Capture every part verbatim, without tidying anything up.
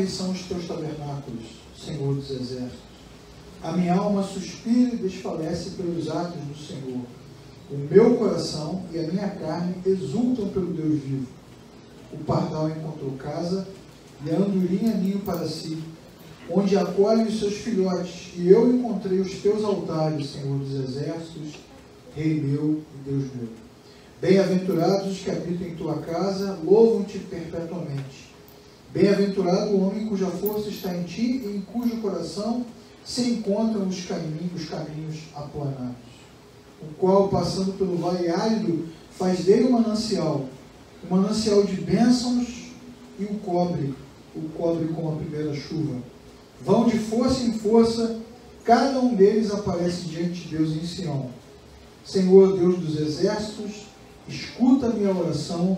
imutáveis são os teus tabernáculos, Senhor dos exércitos. A minha alma suspira e desfalece pelos atos do Senhor. O meu coração e a minha carne exultam pelo Deus vivo. O pardal encontrou casa e a andorinha ninho para si, onde acolhe os seus filhotes, e eu encontrei os teus altares, Senhor dos exércitos, Rei meu e Deus meu. Bem-aventurados os que habitam em tua casa, louvam-te perpetuamente. Bem-aventurado o homem cuja força está em ti e em cujo coração se encontram os caminhos, os caminhos aplanados. O qual, passando pelo vale árido, faz dele um manancial, um manancial de bênçãos, e o cobre, o cobre com a primeira chuva. Vão de força em força, cada um deles aparece diante de Deus em Sião. Senhor, Deus dos exércitos, escuta a minha oração,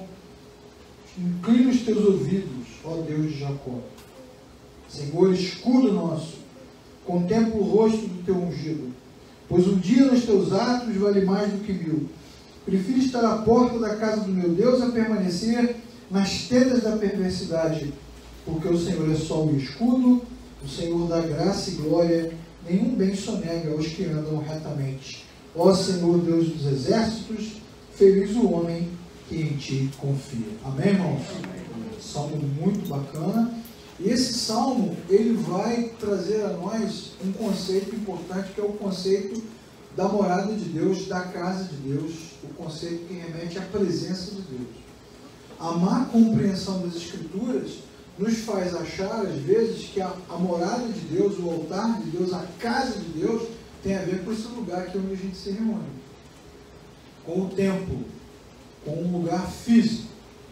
inclina os teus ouvidos, ó Deus de Jacó. Senhor, escudo nosso, contempla o rosto do teu ungido, pois um dia nos teus atos vale mais do que mil. Prefiro estar à porta da casa do meu Deus a permanecer nas tendas da perversidade, porque o Senhor é só o escudo, o Senhor dá graça e glória, nenhum bem sonega aos que andam retamente. Ó Senhor, Deus dos exércitos, feliz o homem que em ti confia. Amém, irmãos? Salmo muito bacana. E esse salmo, ele vai trazer a nós um conceito importante, que é o conceito da morada de Deus, da casa de Deus, o conceito que remete à presença de Deus. A má compreensão das Escrituras nos faz achar, às vezes, que a, a morada de Deus, o altar de Deus, a casa de Deus, tem a ver com esse lugar aqui onde a gente se reúne, com o templo, com um lugar físico.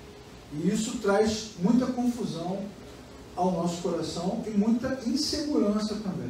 E isso traz muita confusão ao nosso coração e muita insegurança também.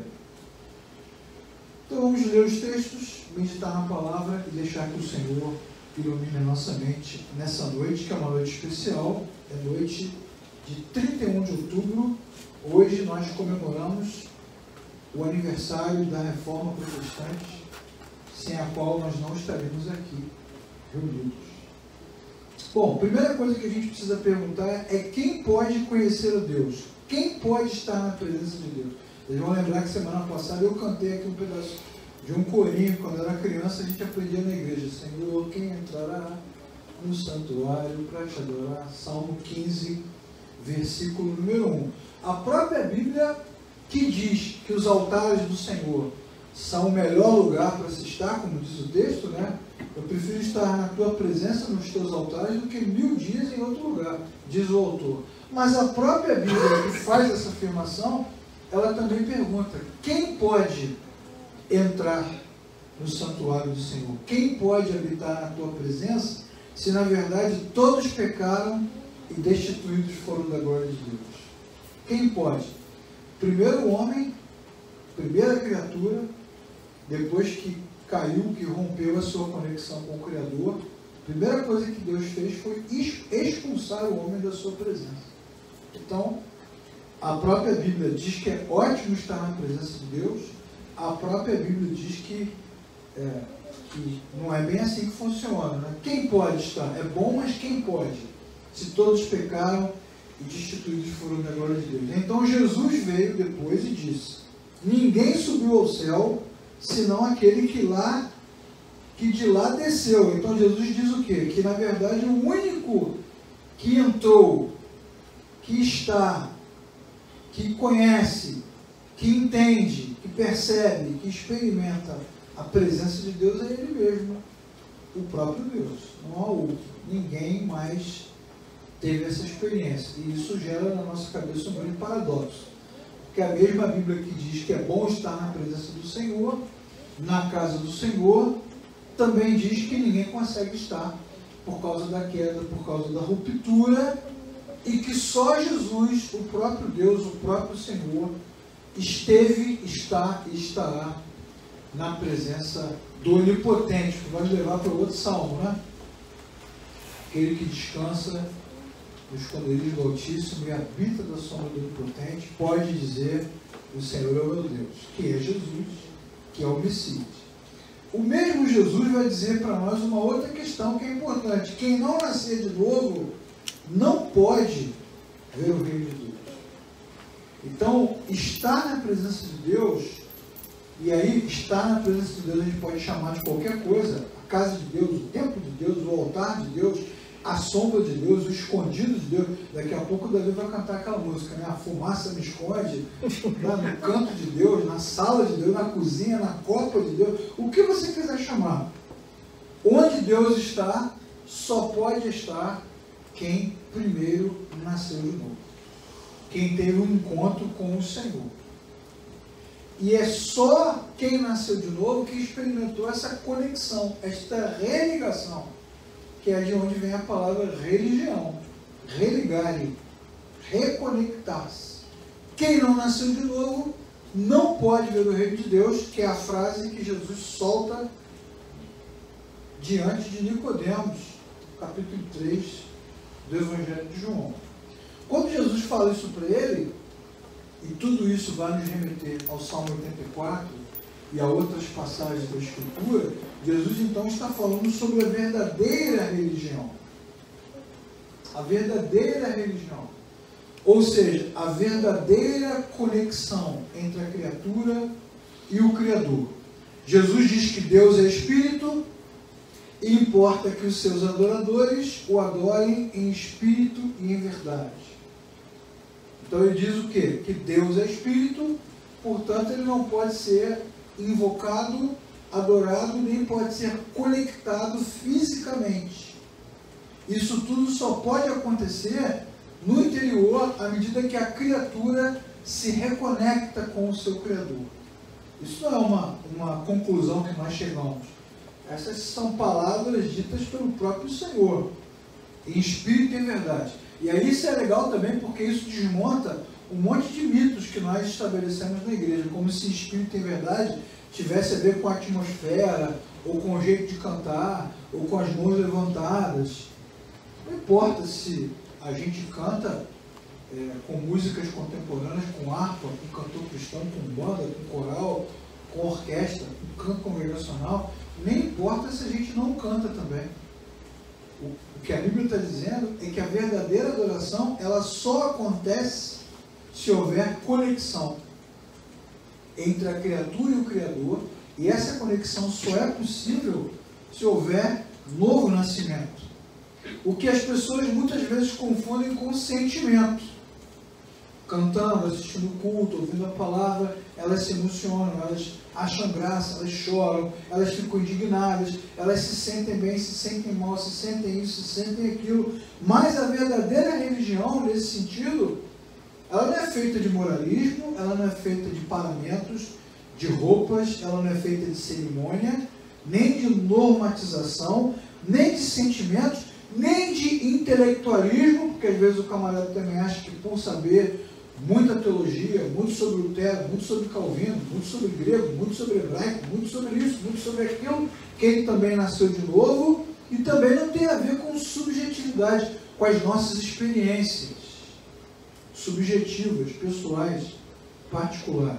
Então vamos ler os textos, meditar na palavra e deixar que o Senhor ilumine a nossa mente nessa noite, que é uma noite especial, é noite de trinta e um de outubro. Hoje nós comemoramos o aniversário da Reforma Protestante, sem a qual nós não estaremos aqui reunidos. Bom, a primeira coisa que a gente precisa perguntar é quem pode conhecer a Deus? Quem pode estar na presença de Deus? Vocês vão lembrar que semana passada eu cantei aqui um pedaço de um corinho. Quando eu era criança a gente aprendia na igreja: Senhor, quem entrará no santuário para te adorar? Salmo quinze, versículo número um. A própria Bíblia que diz que os altares do Senhor são o melhor lugar para se estar, como diz o texto, né? Eu prefiro estar na tua presença, nos teus altares, do que mil dias em outro lugar, diz o autor. Mas a própria Bíblia que faz essa afirmação, ela também pergunta: quem pode entrar no santuário do Senhor? Quem pode habitar na tua presença, se na verdade todos pecaram e destituídos foram da glória de Deus? Quem pode? Primeiro o homem, primeira criatura, depois que caiu, que rompeu a sua conexão com o Criador, a primeira coisa que Deus fez foi expulsar o homem da sua presença. Então, a própria Bíblia diz que é ótimo estar na presença de Deus. A própria Bíblia diz que, é, que não é bem assim que funciona, né? Quem pode estar? É bom, mas quem pode? Se todos pecaram e destituídos foram da glória de Deus. Então Jesus veio depois e disse: ninguém subiu ao céu, senão aquele que lá, que de lá desceu. Então Jesus diz o quê? Que na verdade o único que entrou, que está, que conhece, que entende, que percebe, que experimenta a presença de Deus é Ele mesmo, o próprio Deus, não há outro. Ninguém mais teve essa experiência. E isso gera na nossa cabeça um grande paradoxo, porque a mesma Bíblia que diz que é bom estar na presença do Senhor, na casa do Senhor, também diz que ninguém consegue estar por causa da queda, por causa da ruptura, e que só Jesus, o próprio Deus, o próprio Senhor, esteve, está e estará na presença do Onipotente, que vai nos levar para o outro salmo, né? Aquele que descansa no esconderijo do Altíssimo e habita da sombra do Onipotente, pode dizer: o Senhor é o meu Deus, que é Jesus, que é o Messias. O mesmo Jesus vai dizer para nós uma outra questão que é importante: quem não nascer de novo não pode ver o reino de Deus. Então, estar na presença de Deus, e aí estar na presença de Deus a gente pode chamar de qualquer coisa, a casa de Deus, o templo de Deus, o altar de Deus, a sombra de Deus, o escondido de Deus. Daqui a pouco o Davi vai cantar aquela música, né? A fumaça me esconde, lá no canto de Deus, na sala de Deus, na cozinha, na copa de Deus, o que você quiser chamar. Onde Deus está, só pode estar quem primeiro nasceu de novo. Quem teve um encontro com o Senhor. E é só quem nasceu de novo que experimentou essa conexão, esta religação, que é de onde vem a palavra religião. Religare, reconectar-se. Quem não nasceu de novo não pode ver o reino de Deus, que é a frase que Jesus solta diante de Nicodemos, capítulo três do Evangelho de João. Quando Jesus fala isso para ele, e tudo isso vai nos remeter ao Salmo oitenta e quatro e a outras passagens da Escritura, Jesus então está falando sobre a verdadeira religião. A verdadeira religião. Ou seja, a verdadeira conexão entre a criatura e o Criador. Jesus diz que Deus é Espírito e importa que os seus adoradores o adorem em espírito e em verdade. Então ele diz o quê? Que Deus é Espírito, portanto ele não pode ser invocado, adorado, nem pode ser conectado fisicamente. Isso tudo só pode acontecer no interior à medida que a criatura se reconecta com o seu Criador. Isso não é uma, uma conclusão que nós chegamos. Essas são palavras ditas pelo próprio Senhor, em espírito e em verdade. E aí isso é legal também, porque isso desmonta um monte de mitos que nós estabelecemos na igreja, como se espírito e verdade tivesse a ver com a atmosfera, ou com o jeito de cantar, ou com as mãos levantadas. Não importa se a gente canta é, com músicas contemporâneas, com harpa, com cantor cristão, com banda, com coral, com orquestra, com canto congregacional, nem importa se a gente não canta também. O, o que a Bíblia está dizendo é que a verdadeira adoração, ela só acontece se houver conexão entre a criatura e o Criador, e essa conexão só é possível se houver novo nascimento. O que as pessoas muitas vezes confundem com sentimento. Cantando, assistindo o culto, ouvindo a palavra, elas se emocionam, elas acham graça, elas choram, elas ficam indignadas, elas se sentem bem, se sentem mal, se sentem isso, se sentem aquilo. Mas a verdadeira religião, nesse sentido, ela não é feita de moralismo, ela não é feita de paramentos, de roupas, ela não é feita de cerimônia, nem de normatização, nem de sentimentos, nem de intelectualismo, porque às vezes o camarada também acha que por saber muita teologia, muito sobre Lutero, muito sobre Calvino, muito sobre grego, muito sobre hebraico, muito sobre isso, muito sobre aquilo, que ele também nasceu de novo, e também não tem a ver com subjetividade, com as nossas experiências subjetivas, pessoais, particulares.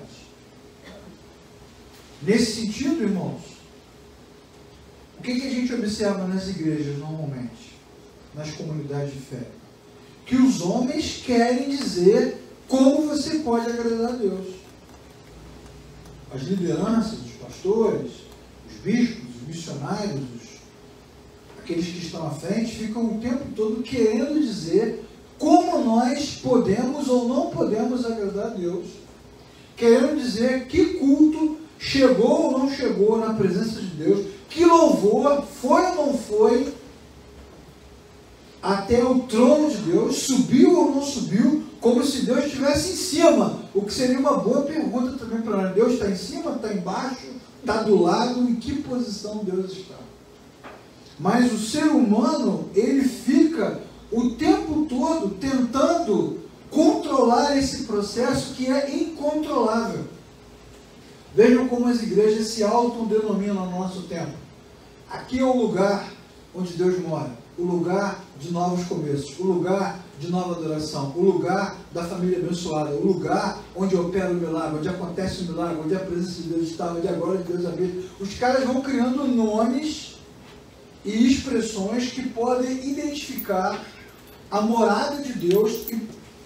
Nesse sentido, irmãos, o que, que a gente observa nas igrejas normalmente, nas comunidades de fé? Que os homens querem dizer como você pode agradar a Deus. As lideranças, os pastores, os bispos, os missionários, os, aqueles que estão à frente, ficam o tempo todo querendo dizer como nós podemos ou não podemos agradar a Deus. Querendo dizer que culto chegou ou não chegou na presença de Deus, que louvor foi ou não foi até o trono de Deus, subiu ou não subiu, como se Deus estivesse em cima, o que seria uma boa pergunta também para nós. Deus está em cima, está embaixo, está do lado, em que posição Deus está? Mas o ser humano, ele fica o tempo todo tentando controlar esse processo que é incontrolável. Vejam como as igrejas se autodenominam no nosso tempo. Aqui é o lugar onde Deus mora, o lugar de novos começos, o lugar de nova adoração, o lugar da família abençoada, o lugar onde opera o milagre, onde acontece o milagre, onde a presença de Deus está, onde a glória de Deus habita. Os caras vão criando nomes e expressões que podem identificar a morada de Deus e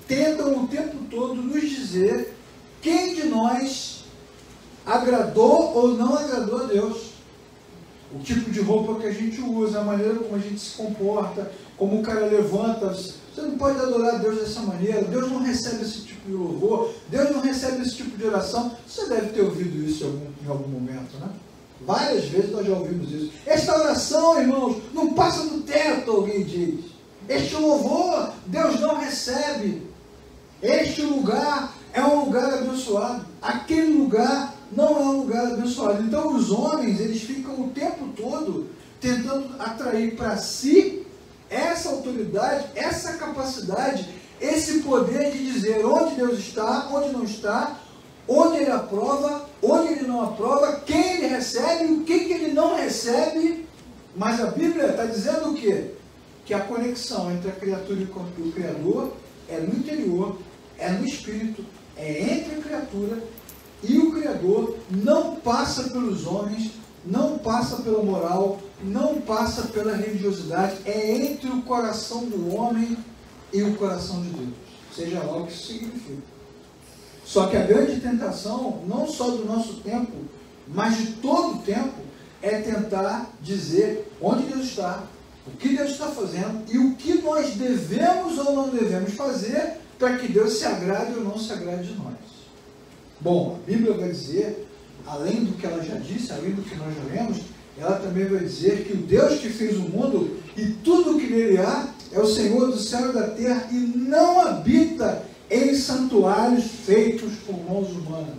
tentam o tempo todo nos dizer quem de nós agradou ou não agradou a Deus. O tipo de roupa que a gente usa, a maneira como a gente se comporta, como o cara levanta. Você não pode adorar a Deus dessa maneira. Deus não recebe esse tipo de louvor. Deus não recebe esse tipo de oração. Você deve ter ouvido isso em algum, em algum momento, né? Várias vezes nós já ouvimos isso. Esta oração, irmãos, não passa do teto, alguém diz. Este louvor, Deus não recebe. Este lugar é um lugar abençoado. Aquele lugar não é um lugar abençoado. Então os homens, eles ficam o tempo todo tentando atrair para si essa autoridade, essa capacidade, esse poder de dizer onde Deus está, onde não está, onde Ele aprova, onde Ele não aprova, quem Ele recebe, o que, que Ele não recebe. Mas a Bíblia está dizendo o quê? Que a conexão entre a criatura e o Criador é no interior, é no espírito, é entre a criatura e o Criador, não passa pelos homens, não passa pela moral, não passa pela religiosidade, é entre o coração do homem e o coração de Deus, seja lá o que isso significa. Só que a grande tentação, não só do nosso tempo, mas de todo o tempo, é tentar dizer onde Deus está, o que Deus está fazendo e o que nós devemos ou não devemos fazer para que Deus se agrade ou não se agrade de nós. Bom, a Bíblia vai dizer, além do que ela já disse, além do que nós já lemos, ela também vai dizer que o Deus que fez o mundo e tudo o que nele há é o Senhor do céu e da terra e não habita em santuários feitos por mãos humanas.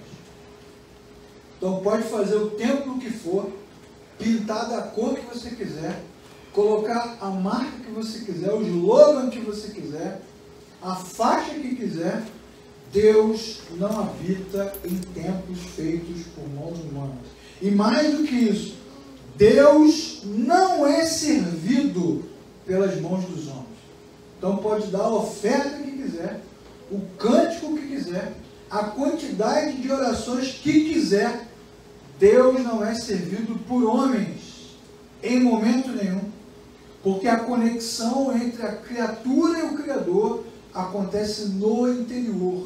Então pode fazer o templo que for, pintar da cor que você quiser, colocar a marca que você quiser, o slogan que você quiser, a faixa que quiser, Deus não habita em templos feitos por mãos humanas. E mais do que isso, Deus não é servido pelas mãos dos homens. Então pode dar a oferta que quiser, o cântico que quiser, a quantidade de orações que quiser. Deus não é servido por homens, em momento nenhum. Porque a conexão entre a criatura e o Criador acontece no interior,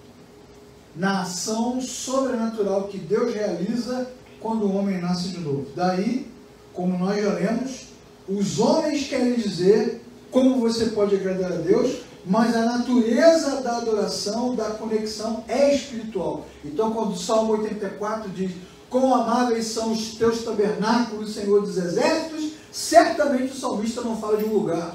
na ação sobrenatural que Deus realiza quando o homem nasce de novo. Daí, como nós já lemos, os homens querem dizer como você pode agradar a Deus, mas a natureza da adoração, da conexão é espiritual. Então, quando o Salmo oitenta e quatro diz: quão amáveis são os teus tabernáculos, Senhor dos exércitos, certamente o salmista não fala de um lugar,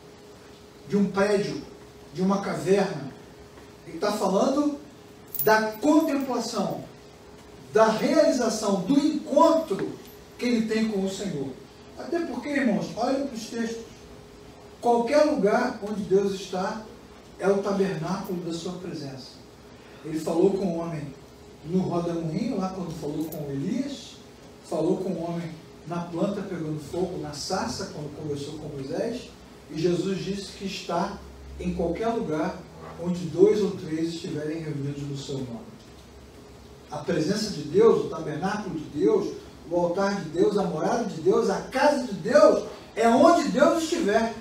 de um prédio, de uma caverna. Ele está falando da contemplação, da realização, do encontro que ele tem com o Senhor. Até porque, irmãos, olhem para os textos. Qualquer lugar onde Deus está é o tabernáculo da sua presença. Ele falou com o homem no rodamuinho, lá quando falou com Elias, falou com o homem na planta pegando fogo, na sarça, quando conversou com Moisés, e Jesus disse que está em qualquer lugar onde dois ou três estiverem reunidos no seu nome. A presença de Deus, o tabernáculo de Deus, o altar de Deus, a morada de Deus, a casa de Deus, é onde Deus estiver.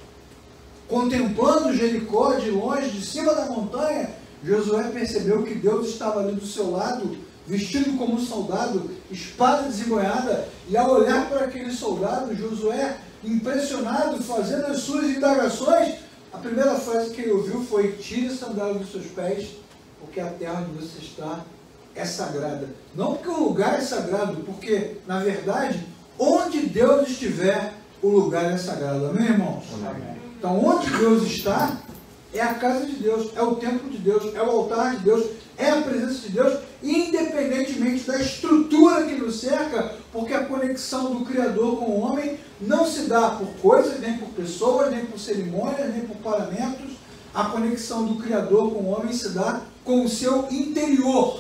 Contemplando Jericó de longe, de cima da montanha, Josué percebeu que Deus estava ali do seu lado, vestido como um soldado, espada desemboiada, e ao olhar para aquele soldado, Josué, impressionado, fazendo as suas indagações, a primeira frase que ele ouviu foi: tire a sandália dos seus pés, porque a terra onde você está é sagrada. Não porque o lugar é sagrado, porque, na verdade, onde Deus estiver, o lugar é sagrado. Amém, irmãos? Amém. Então, onde Deus está, é a casa de Deus, é o templo de Deus, é o altar de Deus, é a presença de Deus, independentemente da estrutura que nos cerca, porque a conexão do Criador com o homem não se dá por coisas, nem por pessoas, nem por cerimônias, nem por paramentos. A conexão do Criador com o homem se dá com o seu interior.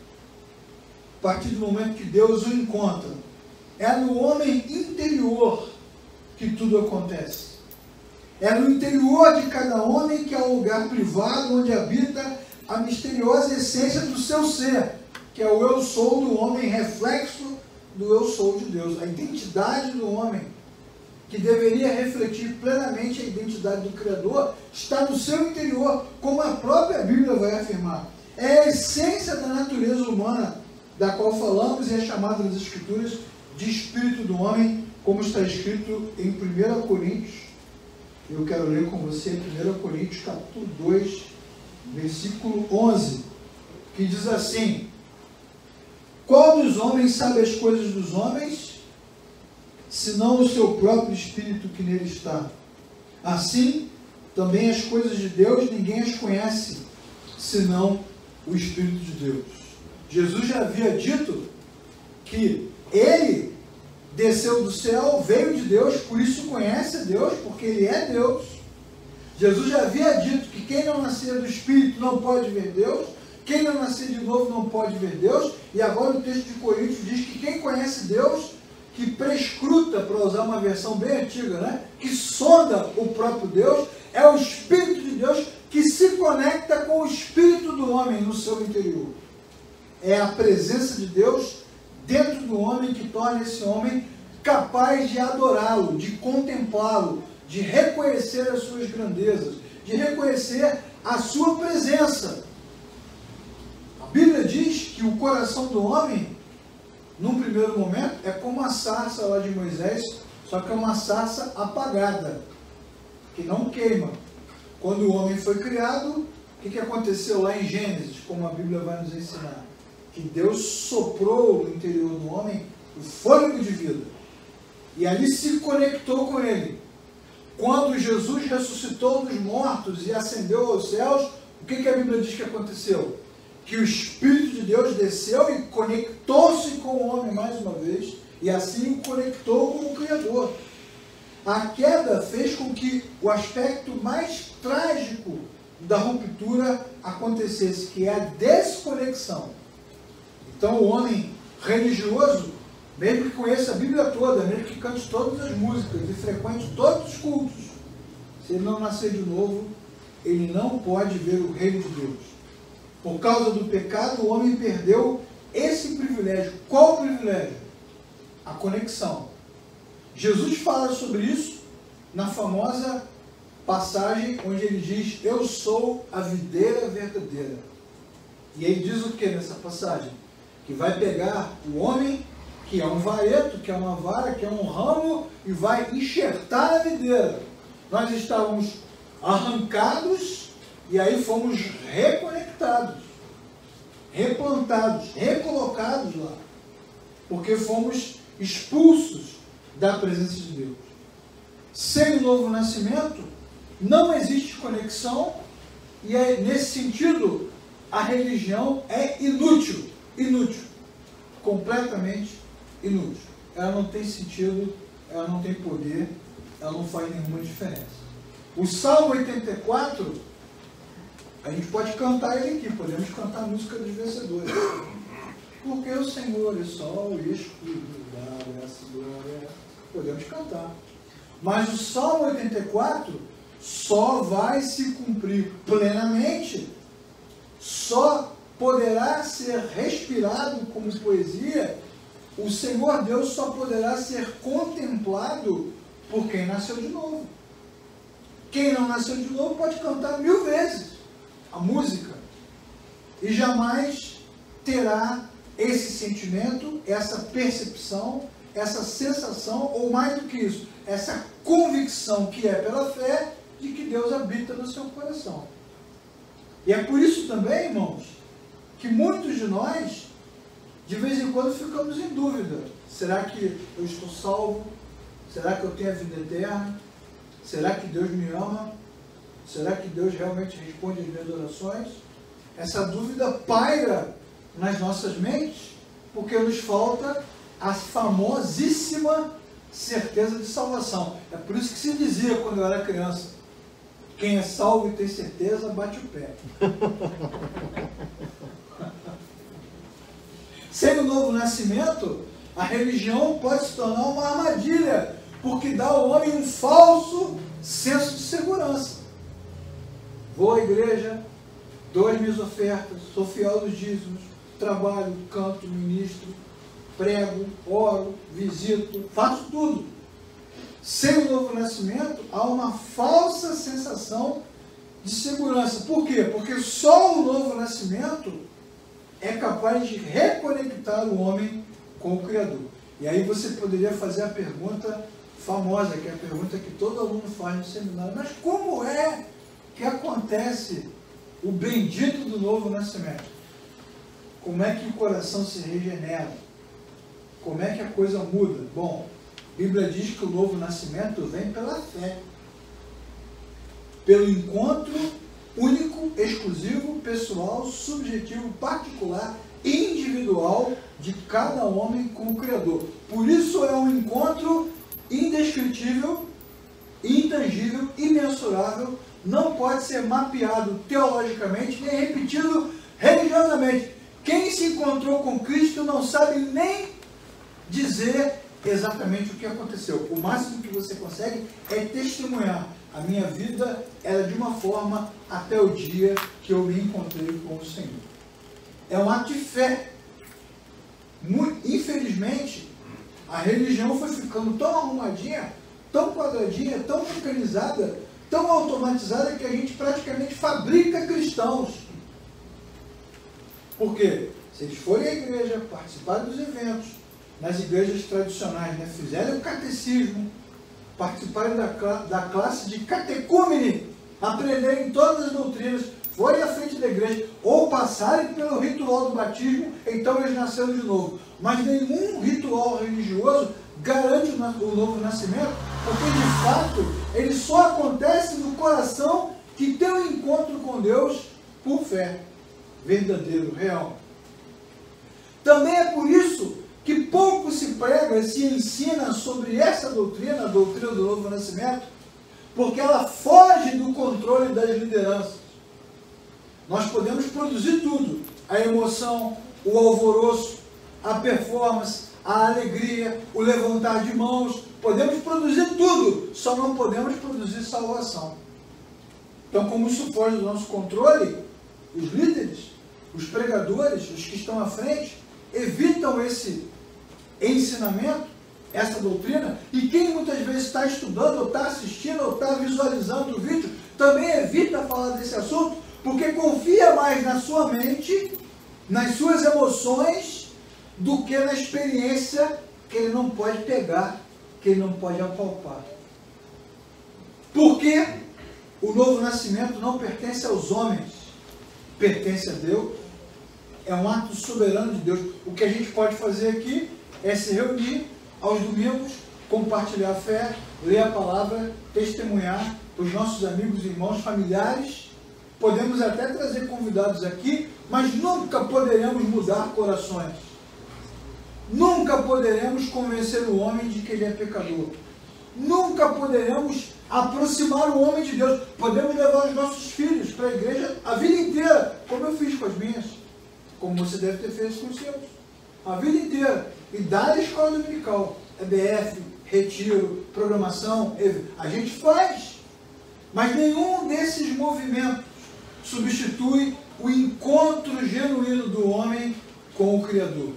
A partir do momento que Deus o encontra, é no homem interior que tudo acontece. É no interior de cada homem que é o lugar privado onde habita a misteriosa essência do seu ser, que é o eu sou do homem, reflexo do eu sou de Deus, a identidade do homem. que deveria refletir plenamente a identidade do Criador, está no seu interior, como a própria Bíblia vai afirmar. É a essência da natureza humana, da qual falamos e é chamada nas Escrituras de espírito do homem, como está escrito em primeira Coríntios. Eu quero ler com você primeira Coríntios, capítulo dois, versículo onze, que diz assim: qual dos homens sabe as coisas dos homens, senão o seu próprio espírito que nele está? Assim, também as coisas de Deus ninguém as conhece, senão o Espírito de Deus. Jesus já havia dito que ele desceu do céu, veio de Deus, por isso conhece Deus, porque ele é Deus. Jesus já havia dito que quem não nascer do Espírito não pode ver Deus, quem não nascer de novo não pode ver Deus, e agora o texto de Coríntios diz que quem conhece Deus, que prescruta, para usar uma versão bem antiga, né? Que sonda o próprio Deus, é o Espírito de Deus que se conecta com o Espírito do homem no seu interior. É a presença de Deus dentro do homem que torna esse homem capaz de adorá-lo, de contemplá-lo, de reconhecer as suas grandezas, de reconhecer a sua presença. A Bíblia diz que o coração do homem, num primeiro momento, é como a sarça lá de Moisés, só que é uma sarça apagada, que não queima. Quando o homem foi criado, o que, que aconteceu lá em Gênesis, como a Bíblia vai nos ensinar? Que Deus soprou no interior do homem o fôlego de vida. E ali se conectou com ele. Quando Jesus ressuscitou dos mortos e ascendeu aos céus, o que, que a Bíblia diz que aconteceu? Que o Espírito de Deus desceu e conectou-se com o homem mais uma vez, e assim o conectou com o Criador. A queda fez com que o aspecto mais trágico da ruptura acontecesse, que é a desconexão. Então o homem religioso, mesmo que conheça a Bíblia toda, mesmo que cante todas as músicas e frequente todos os cultos, se ele não nascer de novo, ele não pode ver o reino de Deus. Por causa do pecado, o homem perdeu esse privilégio. Qual o privilégio? A conexão. Jesus fala sobre isso na famosa passagem onde ele diz: eu sou a videira verdadeira. E ele diz o que nessa passagem? Que vai pegar o homem, que é um vareto, que é uma vara, que é um ramo, e vai enxertar na videira. Nós estávamos arrancados e aí fomos reconectados, replantados, recolocados lá, porque fomos expulsos da presença de Deus. Sem o novo nascimento, não existe conexão, e é, nesse sentido, a religião é inútil, inútil, completamente inútil. Ela não tem sentido, ela não tem poder, ela não faz nenhuma diferença. O Salmo oitenta e quatro, a gente pode cantar ele aqui, podemos cantar a música dos vencedores. Porque o Senhor é sol e escudo, dá graça e glória. Podemos cantar. Mas o Salmo oitenta e quatro só vai se cumprir plenamente, só poderá ser respirado como poesia, o Senhor Deus só poderá ser contemplado por quem nasceu de novo. Quem não nasceu de novo pode cantar mil vezes a música e jamais terá esse sentimento, essa percepção, essa sensação, ou mais do que isso, essa convicção que é pela fé de que Deus habita no seu coração. E é por isso também, irmãos, que muitos de nós, de vez em quando, ficamos em dúvida. Será que eu estou salvo? Será que eu tenho a vida eterna? Será que Deus me ama? Será que Deus realmente responde às minhas orações? Essa dúvida paira nas nossas mentes, porque nos falta a famosíssima certeza de salvação. É por isso que se dizia quando eu era criança: quem é salvo e tem certeza, bate o pé. Sem o novo nascimento, a religião pode se tornar uma armadilha, porque dá ao homem um falso senso de segurança. Vou à igreja, dou as minhas ofertas, sou fiel aos dízimos, trabalho, canto, ministro, prego, oro, visito, faço tudo. sem o novo nascimento, há uma falsa sensação de segurança. Por quê? Porque só o novo nascimento é capaz de reconectar o homem com o Criador. E aí você poderia fazer a pergunta famosa, que é a pergunta que todo aluno faz no seminário. Mas como é que acontece o bendito do novo nascimento? Como é que o coração se regenera? Como é que a coisa muda? Bom, a Bíblia diz que o novo nascimento vem pela fé. Pelo encontro único, exclusivo, pessoal, subjetivo, particular, individual de cada homem com o Criador. Por isso é um encontro indescritível, intangível, imensurável, não pode ser mapeado teologicamente, nem repetido religiosamente. Quem se encontrou com Cristo não sabe nem dizer exatamente o que aconteceu. O máximo que você consegue é testemunhar. A minha vida era de uma forma até o dia que eu me encontrei com o Senhor. É um ato de fé. Muito, infelizmente, a religião foi ficando tão arrumadinha, tão quadradinha, tão mecanizada, tão automatizada, que a gente praticamente fabrica cristãos. Por quê? Se eles forem à igreja, participarem dos eventos, nas igrejas tradicionais, né, fizerem o catecismo, participarem da, da classe de catecúmene, aprenderem todas as doutrinas, forem à frente da igreja, ou passarem pelo ritual do batismo, então eles nasceram de novo. Mas nenhum ritual religioso garante o novo nascimento, porque de fato ele só acontece no coração que tem um encontro com Deus por fé, verdadeiro, real. Também é por isso que pouco se prega, se ensina sobre essa doutrina, a doutrina do novo nascimento, porque ela foge do controle das lideranças. Nós podemos produzir tudo, a emoção, o alvoroço, a performance, a alegria, o levantar de mãos, podemos produzir tudo, só não podemos produzir salvação. Então, como isso foge do nosso controle, os líderes, os pregadores, os que estão à frente, evitam esse ensinamento, essa doutrina, e quem muitas vezes está estudando, ou está assistindo, ou está visualizando o vídeo, também evita falar desse assunto, porque confia mais na sua mente, nas suas emoções, do que na experiência que ele não pode pegar, que ele não pode apalpar. Porque o novo nascimento não pertence aos homens, pertence a Deus, é um ato soberano de Deus. O que a gente pode fazer aqui é se reunir aos domingos, compartilhar a fé, ler a palavra, testemunhar os nossos amigos, irmãos, familiares. Podemos até trazer convidados aqui, mas nunca poderemos mudar corações. Nunca poderemos convencer o homem de que ele é pecador. Nunca poderemos aproximar o homem de Deus. Podemos levar os nossos filhos para a igreja a vida inteira, como eu fiz com as minhas, como você deve ter feito com os seus. A vida inteira. E dar a escola dominical, E B F, retiro, programação, a gente faz. Mas nenhum desses movimentos substitui o encontro genuíno do homem com o Criador.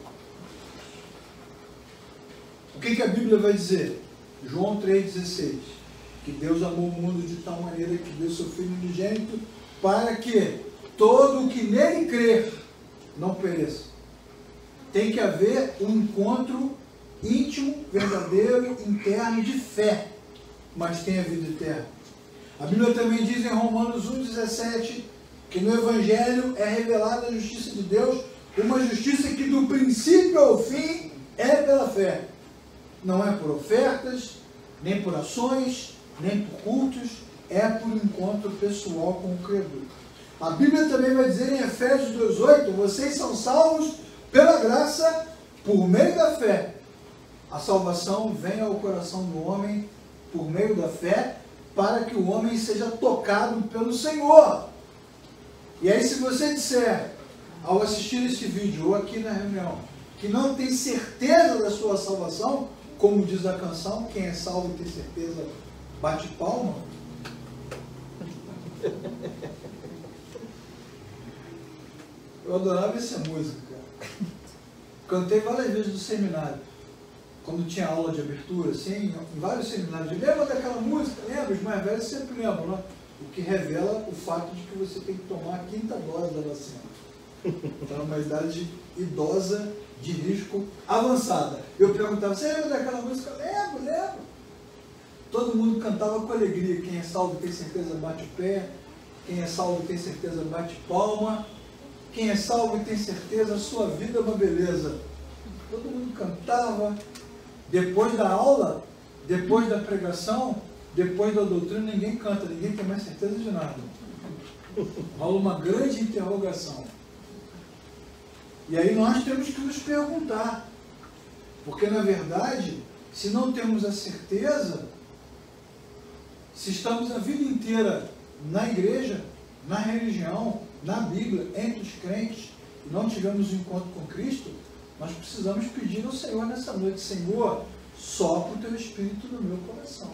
O que, que a Bíblia vai dizer? João três dezesseis. Que Deus amou o mundo de tal maneira que deu seu Filho unigênito para que todo o que nele crer não pereça. Tem que haver um encontro íntimo, verdadeiro, interno, de fé, mas tem a vida eterna. A Bíblia também diz em Romanos um dezessete que no Evangelho é revelada a justiça de Deus, uma justiça que do princípio ao fim é pela fé. Não é por ofertas, nem por ações, nem por cultos, é por encontro pessoal com o Criador. A Bíblia também vai dizer em Efésios dois oito, vocês são salvos pela graça, por meio da fé. A salvação vem ao coração do homem por meio da fé, para que o homem seja tocado pelo Senhor. E aí, se você disser, ao assistir esse vídeo, ou aqui na reunião, que não tem certeza da sua salvação, como diz a canção, quem é salvo tem certeza, bate palma. Eu adorava essa música, cara. Cantei várias vezes no seminário. quando tinha aula de abertura, assim, em vários seminários, lembra daquela música? Lembra? Os mais velhos sempre lembram, né? O que revela o fato de que você tem que tomar a quinta dose da vacina. Então é uma idade idosa de risco avançada. Eu perguntava, você lembra daquela música? Lembro, lembro. Todo mundo cantava com alegria. Quem é salvo tem certeza bate o pé. Quem é salvo tem certeza bate palma. Quem é salvo e tem certeza a sua vida é uma beleza. Todo mundo cantava. Depois da aula, depois da pregação, depois da doutrina, ninguém canta, ninguém tem mais certeza de nada. Rola uma grande interrogação. E aí nós temos que nos perguntar, porque na verdade, se não temos a certeza, se estamos a vida inteira na igreja, na religião, na Bíblia, entre os crentes, e não tivemos um encontro com Cristo, nós precisamos pedir ao Senhor nessa noite, Senhor, sopra o teu Espírito no meu coração.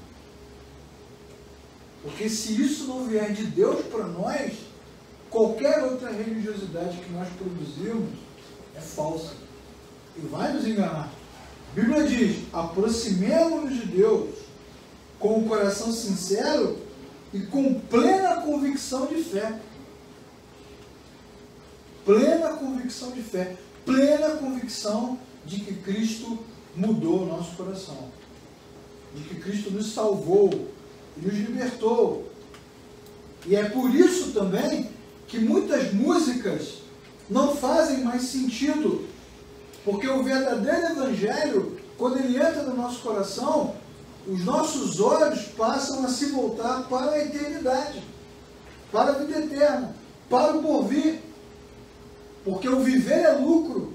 Porque se isso não vier de Deus para nós, qualquer outra religiosidade que nós produzirmos é falsa e vai nos enganar. A Bíblia diz, aproximemo-nos de Deus com o coração sincero e com plena convicção de fé. Plena convicção de fé. Plena convicção de que Cristo mudou o nosso coração. De que Cristo nos salvou e nos libertou. E é por isso também que muitas músicas não fazem mais sentido. Porque o verdadeiro Evangelho, quando ele entra no nosso coração, os nossos olhos passam a se voltar para a eternidade, para a vida eterna, para o porvir. Porque o viver é lucro.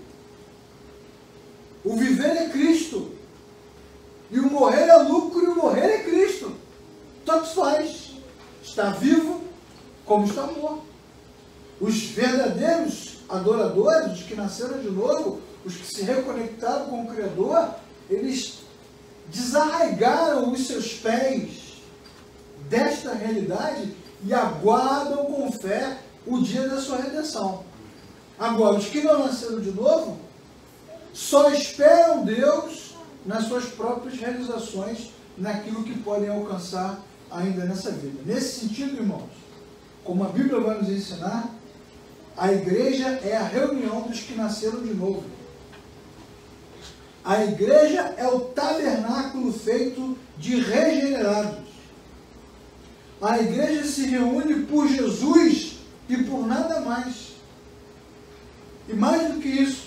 O viver é Cristo. E o morrer é lucro e o morrer é Cristo. Tanto faz. Está vivo como está morto. Os verdadeiros adoradores, os que nasceram de novo, os que se reconectaram com o Criador, eles desarraigaram os seus pés desta realidade e aguardam com fé o dia da sua redenção. Agora, os que não nasceram de novo, só esperam Deus nas suas próprias realizações, naquilo que podem alcançar ainda nessa vida. Nesse sentido, irmãos, como a Bíblia vai nos ensinar, a igreja é a reunião dos que nasceram de novo. A igreja é o tabernáculo feito de regenerados. A igreja se reúne por Jesus e por nada mais. E mais do que isso,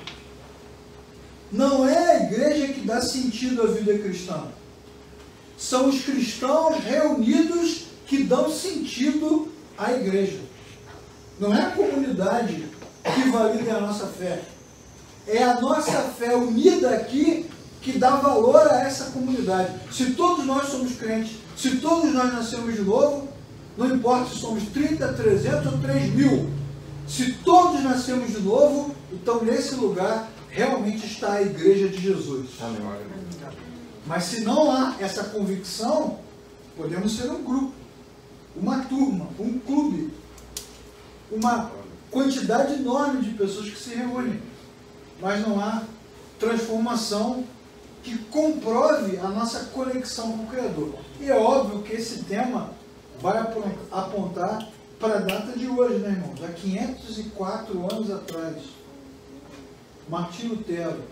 não é a igreja que dá sentido à vida cristã. São os cristãos reunidos que dão sentido à igreja. Não é a comunidade que valida a nossa fé. É a nossa fé unida aqui que dá valor a essa comunidade. Se todos nós somos crentes, se todos nós nascemos de novo, não importa se somos trinta, trezentos ou três mil. Se todos nascemos de novo, então nesse lugar realmente está a igreja de Jesus. Mas se não há essa convicção, podemos ser um grupo, uma turma, um clube, uma quantidade enorme de pessoas que se reúnem. Mas não há transformação que comprove a nossa conexão com o Criador. E é óbvio que esse tema vai apontar para a data de hoje, né, irmãos? Há quinhentos e quatro anos atrás, Martinho Lutero,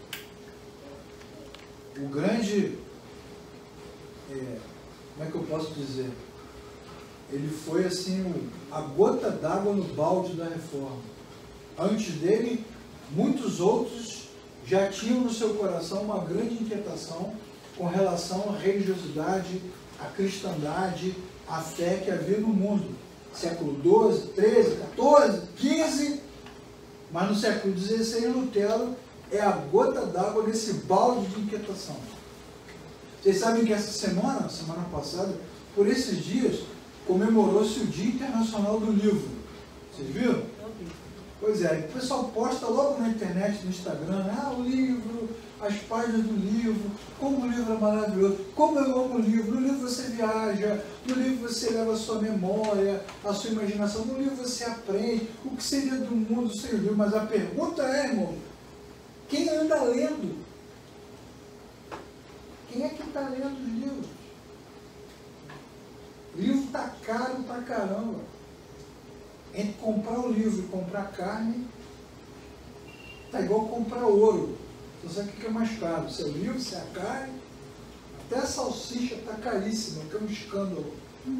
o grande, é, como é que eu posso dizer? Ele foi assim, o, a gota d'água no balde da reforma. Antes dele, muitos outros já tinham no seu coração uma grande inquietação com relação à religiosidade, à cristandade, à fé que havia no mundo. Século doze, treze, quatorze, quinze, mas no século dezesseis, Lutero é a gota d'água nesse balde de inquietação. Vocês sabem que essa semana, semana passada, por esses dias, comemorou-se o Dia Internacional do Livro. Vocês viram? Pois é, o pessoal posta logo na internet, no Instagram, ah, o livro, as páginas do livro, como o livro é maravilhoso, como eu amo o livro. No livro você viaja, no livro você leva a sua memória, a sua imaginação, no livro você aprende o que seria do mundo sem o livro. Mas a pergunta é, irmão, quem anda lendo? Quem é que está lendo os livros? O livro está caro pra caramba. Entre comprar o livro e comprar carne, está igual comprar ouro. Você sabe o que é mais caro? Se é o livro, se é a carne. Até a salsicha está caríssima, que é um escândalo.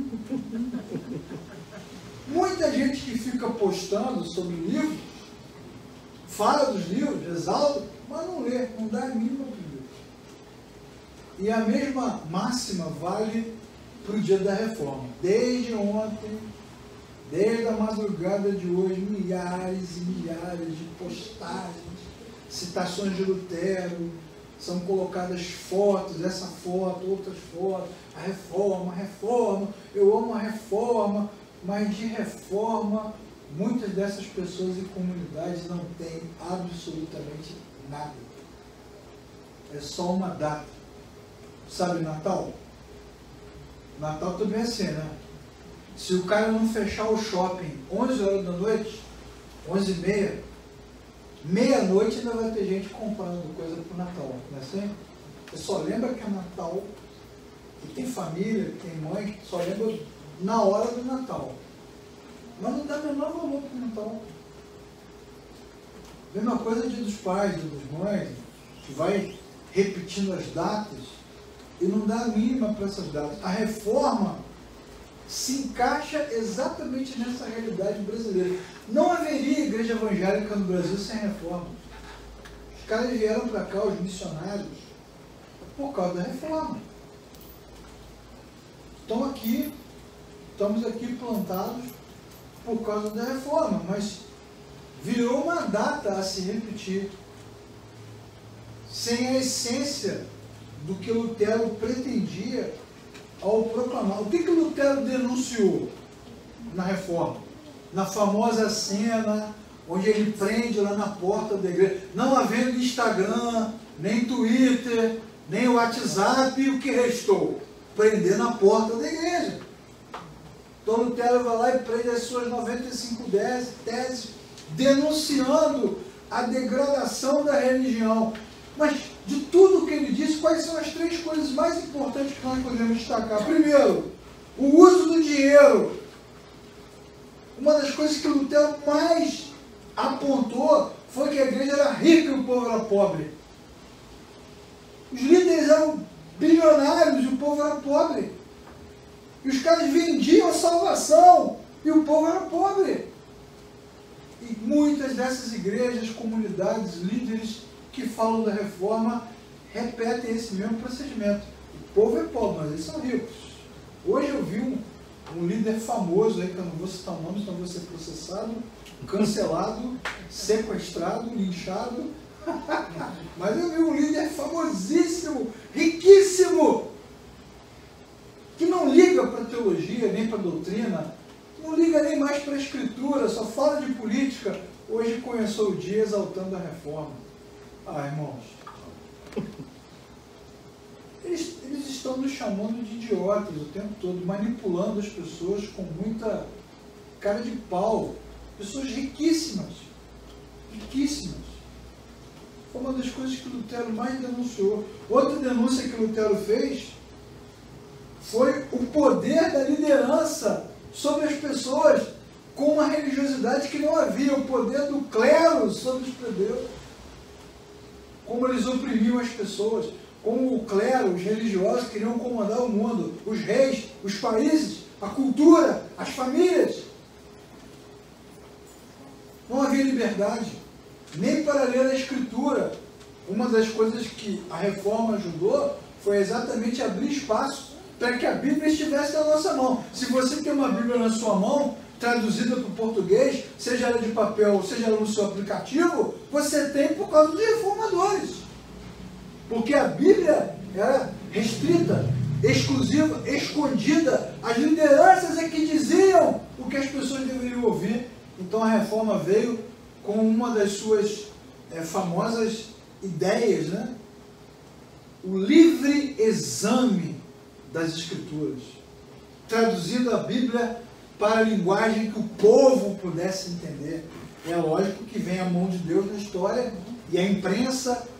Muita gente que fica postando sobre livros, fala dos livros, exalta, mas não lê, não dá a mínima para o livro. E a mesma máxima vale para o dia da reforma. Desde ontem, desde a madrugada de hoje, milhares e milhares de postagens, citações de Lutero, são colocadas fotos, essa foto, outras fotos, a reforma, a reforma, eu amo a reforma, mas de reforma, muitas dessas pessoas e comunidades não têm absolutamente nada. É só uma data. Sabe Natal? Natal também é assim, né? Se o cara não fechar o shopping onze horas da noite, onze e meia, meia-noite ainda vai ter gente comprando coisa para o Natal, não é assim? Você só lembra que é Natal, que tem família, que tem mãe, que só lembra na hora do Natal. Mas não dá menor valor para o Natal. Mesma coisa dia dos pais, dia das mães, que vai repetindo as datas e não dá a mínima para essas datas. A reforma se encaixa exatamente nessa realidade brasileira. Não haveria igreja evangélica no Brasil sem reforma. Os caras vieram para cá, os missionários, por causa da reforma. Estão aqui, estamos aqui plantados por causa da reforma, mas virou uma data a se repetir, sem a essência do que Lutero pretendia ao proclamar. O que que Lutero denunciou na reforma? Na famosa cena onde ele prende lá na porta da igreja, não havendo Instagram, nem Twitter, nem WhatsApp, o que restou? Prender na porta da igreja. Então Lutero vai lá e prende as suas noventa e cinco teses, denunciando a degradação da religião. Mas de tudo que ele disse, quais são as três coisas mais importantes que nós podemos destacar? Primeiro, o uso do dinheiro. Uma das coisas que Lutero mais apontou foi que a igreja era rica e o povo era pobre. Os líderes eram bilionários e o povo era pobre. E os caras vendiam a salvação e o povo era pobre. E muitas dessas igrejas, comunidades, líderes que falam da reforma repetem esse mesmo procedimento. O povo é pobre, mas eles são ricos. Hoje eu vi um, um líder famoso, aí, que eu não vou citar o nome, senão vou ser processado, cancelado, sequestrado, linchado. Mas eu vi um líder famosíssimo, riquíssimo, que não liga para a teologia, nem para a doutrina, não liga nem mais para a escritura, só fala de política. Hoje começou o dia exaltando a reforma. Ah, irmãos, eles, eles estão nos chamando de idiotas o tempo todo, manipulando as pessoas com muita cara de pau. Pessoas riquíssimas, riquíssimas. Foi uma das coisas que Lutero mais denunciou. Outra denúncia que Lutero fez foi o poder da liderança sobre as pessoas, com uma religiosidade que não havia, o poder do clero sobre os plebeus. Como eles oprimiam as pessoas, como o clero, os religiosos queriam comandar o mundo, os reis, os países, a cultura, as famílias. Não havia liberdade, nem para ler a Escritura. Uma das coisas que a reforma ajudou foi exatamente abrir espaço para que a Bíblia estivesse na nossa mão. Se você tem uma Bíblia na sua mão, traduzida para o português, seja ela de papel, seja ela no seu aplicativo, você tem por causa dos reformadores. Porque a Bíblia era restrita, exclusiva, escondida. As lideranças é que diziam o que as pessoas deveriam ouvir. Então a reforma veio com uma das suas é, famosas ideias, né? O livre exame das Escrituras, traduzindo a Bíblia para a linguagem que o povo pudesse entender. É lógico que vem a mão de Deus na história e a imprensa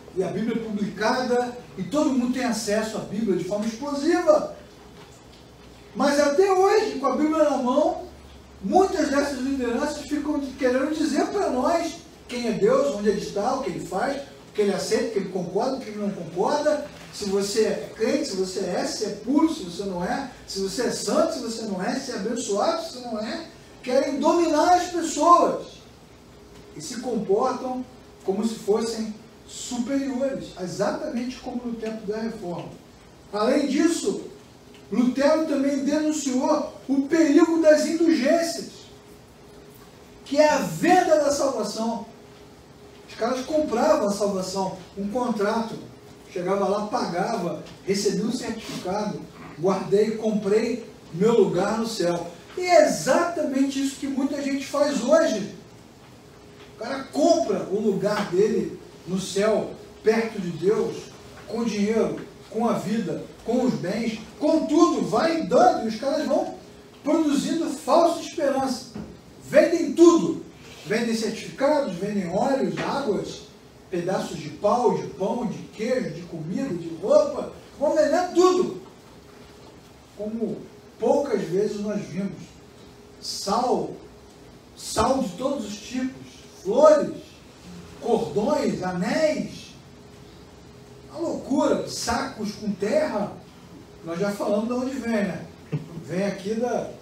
e a Bíblia é publicada, e todo mundo tem acesso à Bíblia de forma explosiva. Mas até hoje, com a Bíblia na mão, muitas dessas lideranças ficam querendo dizer para nós quem é Deus, onde Ele está, o que Ele faz, o que Ele aceita, o que Ele concorda, o que Ele não concorda, se você é crente, se você é, se é puro, se você não é, se você é santo, se você não é, se é abençoado, se você não é. Querem dominar as pessoas e se comportam como se fossem superiores, exatamente como no tempo da Reforma. Além disso, Lutero também denunciou o perigo das indulgências, que é a venda da salvação. Os caras compravam a salvação, um contrato, chegava lá, pagava, recebia um certificado, guardei, comprei meu lugar no céu. E é exatamente isso que muita gente faz hoje. O cara compra o lugar dele no céu, perto de Deus, com dinheiro, com a vida, com os bens, com tudo, vai dando, e os caras vão produzindo falsa esperança. Vendem tudo. Vendem certificados, vendem óleos, águas, pedaços de pau, de pão, de queijo, de comida, de roupa, vão vender tudo. Como poucas vezes nós vimos. Sal, sal de todos os tipos, flores, cordões, anéis, a loucura, sacos com terra. Nós já falamos de onde vem, né? Vem aqui da...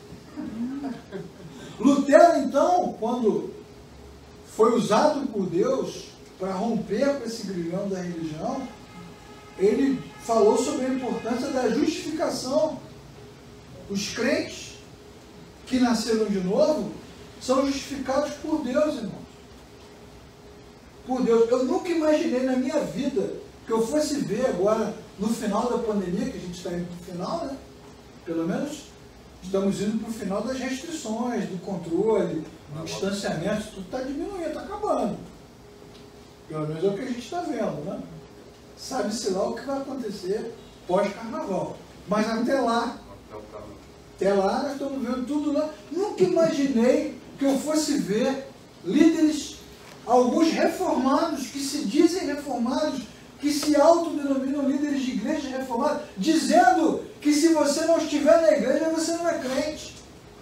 Lutero, então, quando foi usado por Deus para romper com esse grilhão da religião, ele falou sobre a importância da justificação. Os crentes que nasceram de novo são justificados por Deus, irmãos. Por Deus. Eu nunca imaginei na minha vida que eu fosse ver agora, no final da pandemia, que a gente está indo para o final, né? Pelo menos estamos indo para o final das restrições, do controle, do distanciamento, tudo está diminuindo, está acabando. Pelo menos é o que a gente está vendo, né? Sabe-se lá o que vai acontecer pós-carnaval. Mas até lá, até lá nós estamos vendo tudo lá. Nunca imaginei que eu fosse ver líderes, alguns reformados, que se dizem reformados, que se autodenominam líderes de igreja reformada, dizendo que se você não estiver na igreja, você não é crente.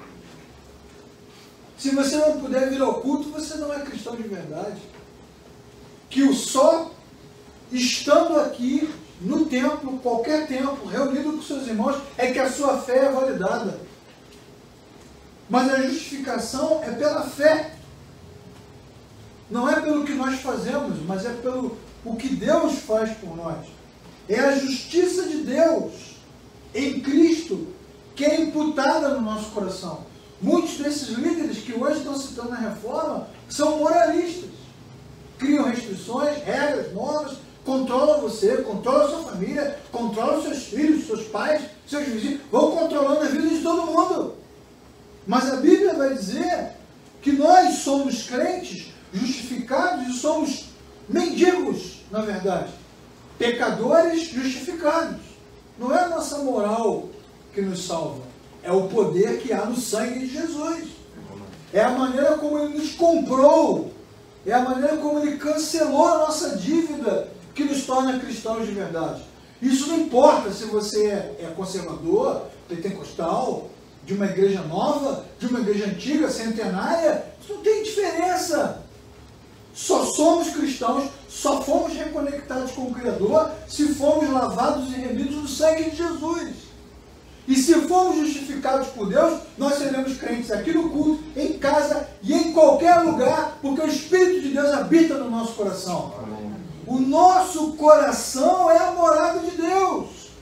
Se você não puder vir ao culto, você não é cristão de verdade. Que o só estando aqui no templo, qualquer templo, reunido com seus irmãos, é que a sua fé é validada. Mas a justificação é pela fé. Não é pelo que nós fazemos, mas é pelo o que Deus faz por nós. É a justiça de Deus em Cristo que é imputada no nosso coração. Muitos desses líderes que hoje estão citando a reforma são moralistas. Criam restrições, regras, normas, controlam você, controlam a sua família, controlam seus filhos, seus pais, seus vizinhos, vão controlando a vida de todo mundo. Mas a Bíblia vai dizer que nós somos crentes, justificados e somos mendigos, na verdade. Pecadores justificados. Não é a nossa moral que nos salva, é o poder que há no sangue de Jesus. É a maneira como Ele nos comprou, é a maneira como Ele cancelou a nossa dívida que nos torna cristãos de verdade. Isso não importa se você é conservador, pentecostal, de uma igreja nova, de uma igreja antiga, centenária, isso não tem diferença. Só somos cristãos, só fomos reconectados com o Criador se fomos lavados e remidos no sangue de Jesus. E se formos justificados por Deus, nós seremos crentes aqui no culto, em casa e em qualquer lugar, porque o Espírito de Deus habita no nosso coração. Amém. O nosso coração é a morada de Deus.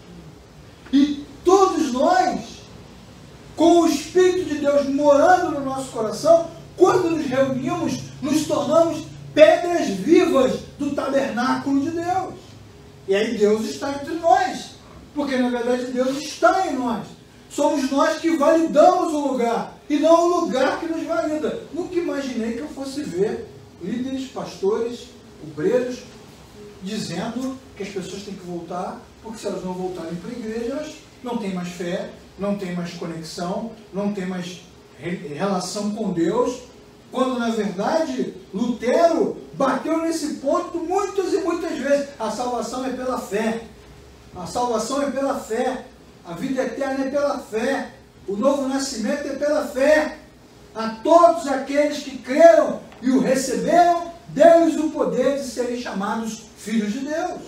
E todos nós, com o Espírito de Deus morando no nosso coração, quando nos reunimos, nos tornamos pedras vivas do tabernáculo de Deus. E aí Deus está entre nós, porque na verdade Deus está em nós. Somos nós que validamos o lugar, e não o lugar que nos valida. Nunca imaginei que eu fosse ver líderes, pastores, obreiros, dizendo que as pessoas têm que voltar, porque se elas não voltarem para a igreja, elas não têm mais fé, não têm mais conexão, não têm mais relação com Deus, quando na verdade Lutero bateu nesse ponto muitas e muitas vezes. A salvação é pela fé. A salvação é pela fé. A vida eterna é pela fé. O novo nascimento é pela fé. A todos aqueles que creram e o receberam, deu-lhes o poder de serem chamados filhos de Deus.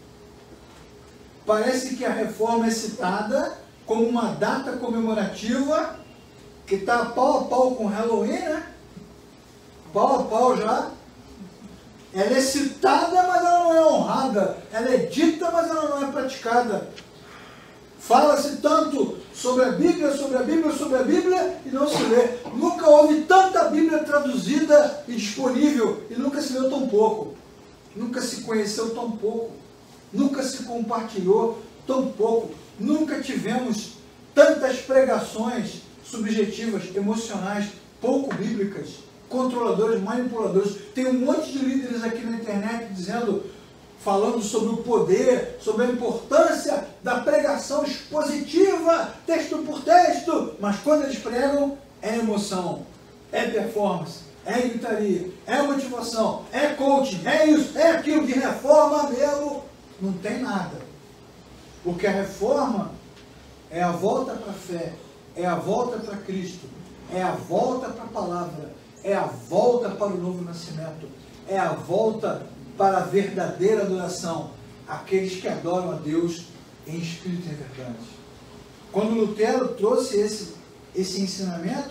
Parece que a reforma é citada como uma data comemorativa que está pau a pau com Halloween, né? Pau a pau já. Ela é citada, mas ela não é honrada. Ela é dita, mas ela não é praticada. Fala-se tanto sobre a Bíblia, sobre a Bíblia, sobre a Bíblia, e não se lê. Nunca houve tanta Bíblia traduzida e disponível, e nunca se leu tão pouco. Nunca se conheceu tão pouco. Nunca se compartilhou tão pouco. Nunca tivemos tantas pregações subjetivas, emocionais, pouco bíblicas, controladores, manipuladores. Tem um monte de líderes aqui na internet dizendo, falando sobre o poder, sobre a importância da pregação expositiva, texto por texto, mas quando eles pregam, é emoção, é performance, é gritaria, é motivação, é coaching, é isso, é aquilo, de reforma mesmo, não tem nada. Porque a reforma é a volta para a fé, é a volta para Cristo, é a volta para a palavra, é a volta para o novo nascimento, é a volta para a verdadeira adoração, aqueles que adoram a Deus em espírito e em verdade. Quando Lutero trouxe esse, esse ensinamento,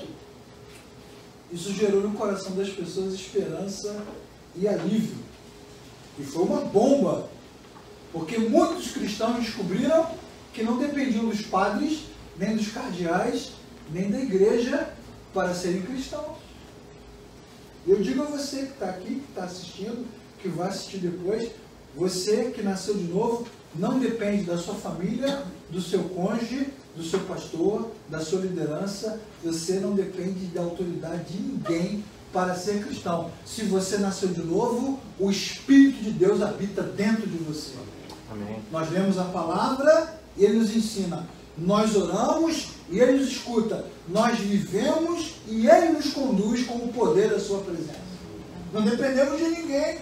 isso gerou no coração das pessoas esperança e alívio. E foi uma bomba, porque muitos cristãos descobriram que não dependiam dos padres, nem dos cardeais, nem da igreja para serem cristãos. Eu digo a você que está aqui, que está assistindo, que vai assistir depois, você que nasceu de novo, não depende da sua família, do seu cônjuge, do seu pastor, da sua liderança, você não depende da autoridade de ninguém para ser cristão. Se você nasceu de novo, o Espírito de Deus habita dentro de você. Amém. Nós lemos a palavra e Ele nos ensina. Nós oramos e Ele nos escuta. Nós vivemos e Ele nos conduz com o poder da sua presença. Não dependemos de ninguém.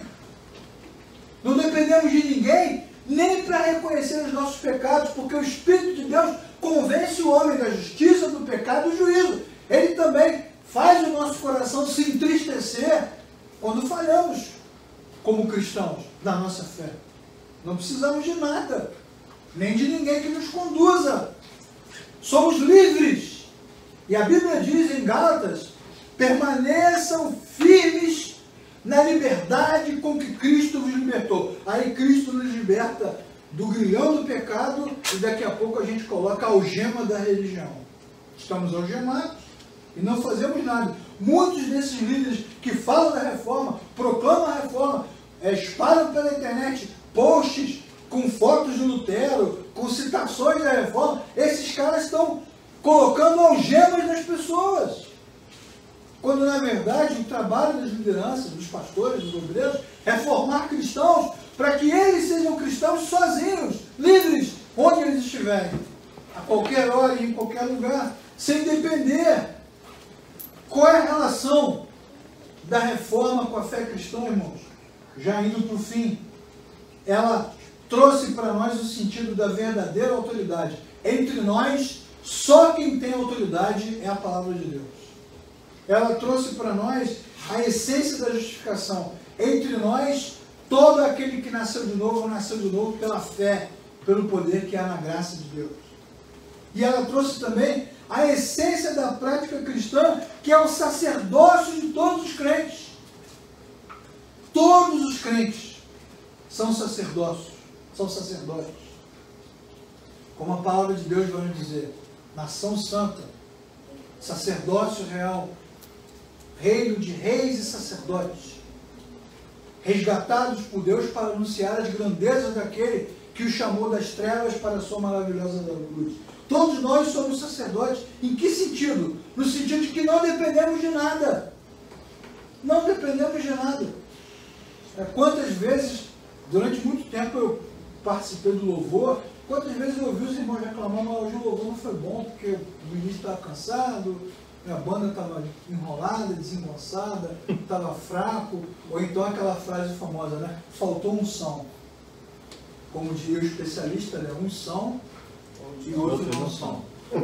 Não dependemos de ninguém nem para reconhecer os nossos pecados, porque o Espírito de Deus convence o homem da justiça, do pecado e do juízo. Ele também faz o nosso coração se entristecer quando falhamos como cristãos da nossa fé. Não precisamos de nada, nem de ninguém que nos conduza. Somos livres. E a Bíblia diz em Gálatas, permaneçam firmes na liberdade com que Cristo vos libertou. Aí Cristo nos liberta do grilhão do pecado e daqui a pouco a gente coloca a algema da religião. Estamos algemados e não fazemos nada. Muitos desses líderes que falam da reforma, proclamam a reforma, é, espalham pela internet posts com fotos de Lutero, com citações da reforma, esses caras estão colocando algemas nas pessoas. Quando, na verdade, o trabalho das lideranças, dos pastores, dos obreiros, é formar cristãos para que eles sejam cristãos sozinhos, livres, onde eles estiverem, a qualquer hora e em qualquer lugar, sem depender. Qual é a relação da reforma com a fé cristã, irmãos? Já indo para o fim, ela trouxe para nós o sentido da verdadeira autoridade. Entre nós, só quem tem autoridade é a palavra de Deus. Ela trouxe para nós a essência da justificação. Entre nós, todo aquele que nasceu de novo, nasceu de novo pela fé, pelo poder que há na graça de Deus. E ela trouxe também a essência da prática cristã, que é o sacerdócio de todos os crentes. Todos os crentes são sacerdócios, são sacerdotes. Como a palavra de Deus vai nos dizer, nação santa, sacerdócio real, reino de reis e sacerdotes, resgatados por Deus para anunciar as grandezas daquele que os chamou das trevas para a sua maravilhosa luz. Todos nós somos sacerdotes. Em que sentido? No sentido de que não dependemos de nada. Não dependemos de nada. Quantas vezes, durante muito tempo eu participei do louvor, quantas vezes eu ouvi os irmãos reclamando, ah, hoje o louvor não foi bom, porque o ministro estava cansado, a banda estava enrolada, desengonçada, estava fraco, ou então aquela frase famosa, né? Faltou unção. Como diria o especialista, né? Unção e outro não são.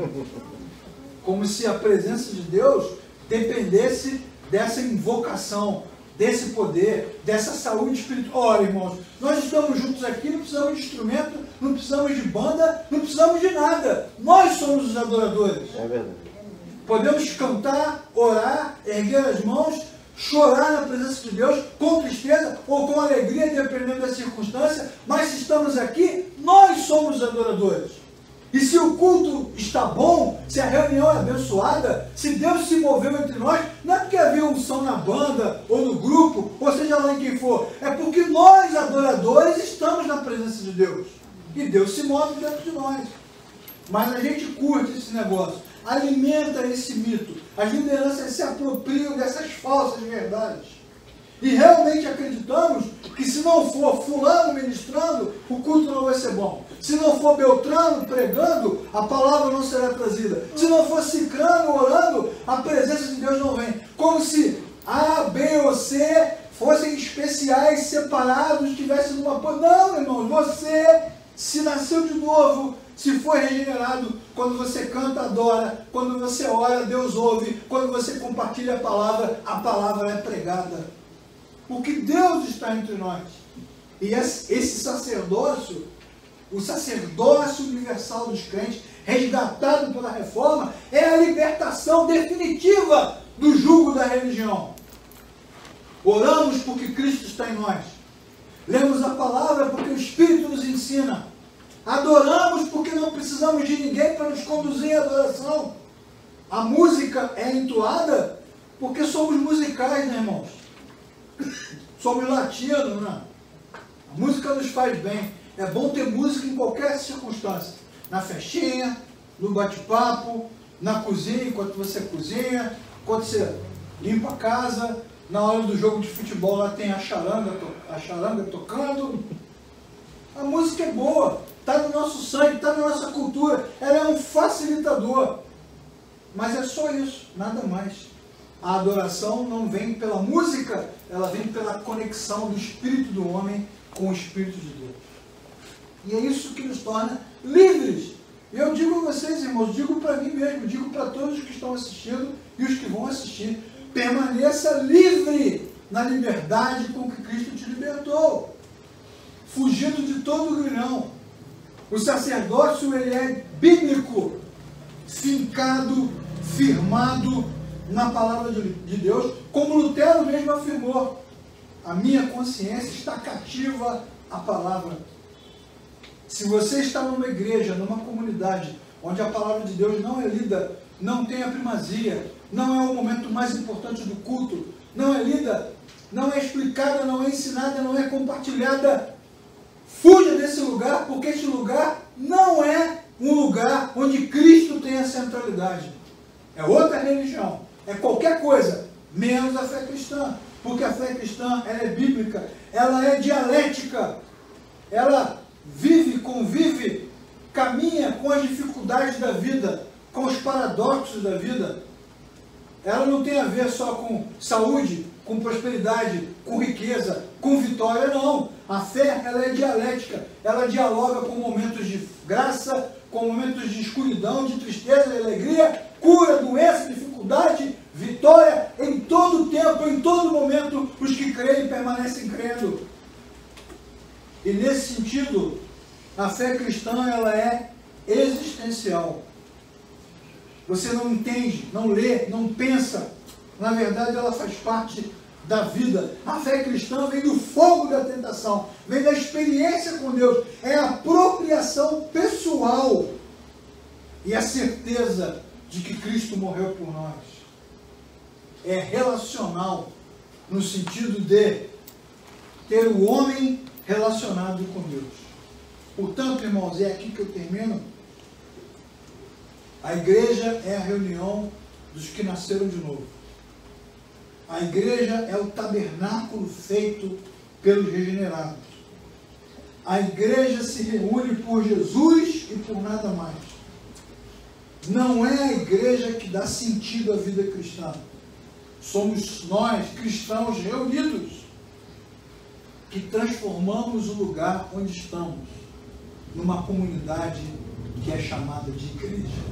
Como se a presença de Deus dependesse dessa invocação, desse poder, dessa saúde espiritual. Olha, irmãos, nós estamos juntos aqui, não precisamos de instrumento, não precisamos de banda, não precisamos de nada. Nós somos os adoradores. É verdade. Podemos cantar, orar, erguer as mãos, chorar na presença de Deus, com tristeza ou com alegria, dependendo da circunstância, mas se estamos aqui, nós somos os adoradores. E se o culto está bom, se a reunião é abençoada, se Deus se moveu entre nós, não é porque havia unção na banda, ou no grupo, ou seja lá em quem for, é porque nós, adoradores, estamos na presença de Deus. E Deus se move dentro de nós. Mas a gente curte esse negócio, alimenta esse mito. As lideranças se apropriam dessas falsas verdades. E realmente acreditamos que se não for fulano ministrando, o culto não vai ser bom. Se não for Beltrano pregando, a palavra não será trazida. Se não for Cicrano orando, a presença de Deus não vem. Como se A, B ou C fossem especiais, separados, estivessem numa... Não, irmão, você se nasceu de novo, se foi regenerado, quando você canta, adora, quando você ora, Deus ouve, quando você compartilha a palavra, a palavra é pregada. Porque Deus está entre nós. E esse sacerdócio, o sacerdócio universal dos crentes, resgatado pela reforma, é a libertação definitiva do jugo da religião. Oramos porque Cristo está em nós. Lemos a palavra porque o Espírito nos ensina. Adoramos porque não precisamos de ninguém para nos conduzir à adoração. A música é entoada porque somos musicais, né, irmãos? Somos latinos, né? A música nos faz bem. É bom ter música em qualquer circunstância. Na festinha, no bate-papo, na cozinha, enquanto você cozinha, quando você limpa a casa, na hora do jogo de futebol lá tem a charanga, a charanga tocando. A música é boa, está no nosso sangue, está na nossa cultura. Ela é um facilitador. Mas é só isso, nada mais. A adoração não vem pela música, ela vem pela conexão do espírito do homem com o Espírito de Deus. E é isso que nos torna livres. E eu digo a vocês, irmãos, digo para mim mesmo, digo para todos os que estão assistindo e os que vão assistir, permaneça livre na liberdade com que Cristo te libertou, fugindo de todo o grilhão. O sacerdócio, ele é bíblico, fincado, firmado na palavra de Deus, como Lutero mesmo afirmou. A minha consciência está cativa à palavra. Se você está numa igreja, numa comunidade, onde a palavra de Deus não é lida, não tem a primazia, não é o momento mais importante do culto, não é lida, não é explicada, não é ensinada, não é compartilhada, fuja desse lugar, porque este lugar não é um lugar onde Cristo tem a centralidade. É outra religião, é qualquer coisa, menos a fé cristã. Porque a fé cristã, ela é bíblica, ela é dialética, ela vive, convive, caminha com as dificuldades da vida, com os paradoxos da vida. Ela não tem a ver só com saúde, com prosperidade, com riqueza, com vitória, não. A fé, ela é dialética, ela dialoga com momentos de graça, com momentos de escuridão, de tristeza, de alegria, cura, doença, dificuldade, vitória, em todo tempo, em todo momento, os que creem permanecem crendo. E nesse sentido, a fé cristã, ela é existencial. Você não entende, não lê, não pensa. Na verdade, ela faz parte da vida. A fé cristã vem do fogo da tentação, vem da experiência com Deus. É a apropriação pessoal e a certeza de que Cristo morreu por nós. É relacional, no sentido de ter o homem relacionado com Deus. Portanto, irmãos, é aqui que eu termino. A igreja é a reunião dos que nasceram de novo. A igreja é o tabernáculo feito pelos regenerados. A igreja se reúne por Jesus e por nada mais. não é a igreja que dá sentido à vida cristã. Somos nós, cristãos reunidos, que transformamos o lugar onde estamos numa comunidade que é chamada de igreja.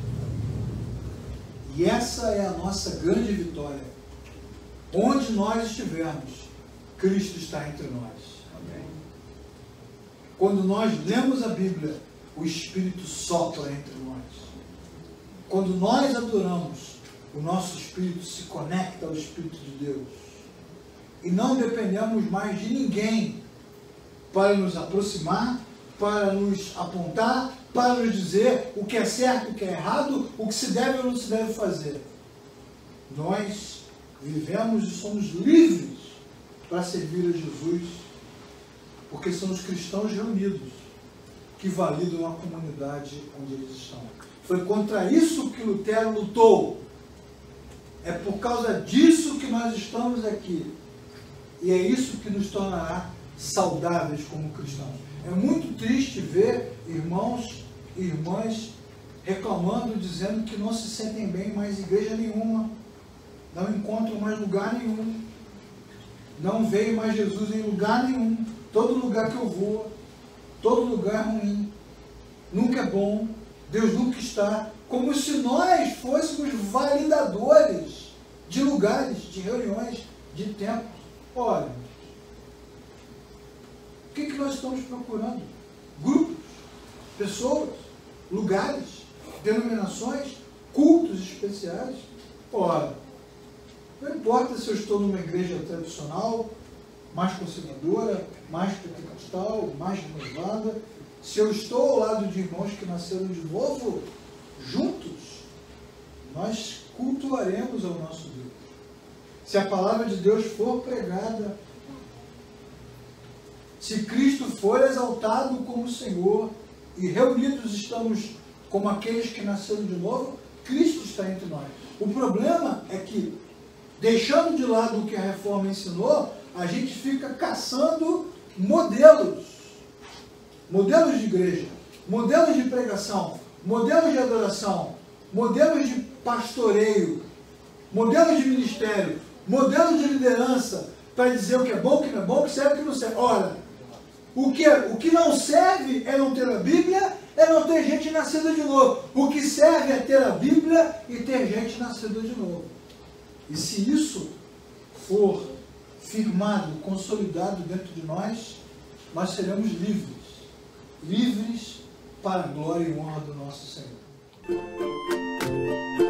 E essa é a nossa grande vitória. Onde nós estivermos, Cristo está entre nós. Amém. Quando nós lemos a Bíblia, o Espírito sopra entre nós. Quando nós adoramos, o nosso Espírito se conecta ao Espírito de Deus. E não dependemos mais de ninguém para nos aproximar, para nos apontar, para nos dizer o que é certo, o que é errado, o que se deve ou não se deve fazer. Nós vivemos e somos livres para servir a Jesus, porque são os cristãos reunidos que validam a comunidade onde eles estão. Foi contra isso que Lutero lutou. É por causa disso que nós estamos aqui. E é isso que nos tornará saudáveis como cristãos. É muito triste ver irmãos e irmãs reclamando, dizendo que não se sentem bem em mais igreja nenhuma, não encontram mais lugar nenhum, não veem mais Jesus em lugar nenhum. Todo lugar que eu vou, todo lugar é ruim, nunca é bom, Deus nunca está, como se nós fôssemos validadores de lugares, de reuniões, de templos. Olha, o que, que nós estamos procurando? Grupos, pessoas, lugares, denominações, cultos especiais. Ora, não importa se eu estou numa igreja tradicional, mais conservadora, mais pentecostal, mais renovada, se eu estou ao lado de irmãos que nasceram de novo, juntos, nós cultuaremos ao nosso Deus. Se a palavra de Deus for pregada, se Cristo for exaltado como Senhor, e reunidos estamos como aqueles que nasceram de novo, Cristo está entre nós. O problema é que, deixando de lado o que a reforma ensinou, a gente fica caçando modelos, modelos de igreja, modelos de pregação, modelos de adoração, modelos de pastoreio, modelos de ministério, modelos de liderança, para dizer o que é bom, o que não é bom, o que serve, o que não serve. Ora, o que, o que não serve é não ter a Bíblia, é não ter gente nascida de novo. O que serve é ter a Bíblia e ter gente nascida de novo. E se isso for firmado, consolidado dentro de nós, nós seremos livres. Livres para a glória e honra do nosso Senhor.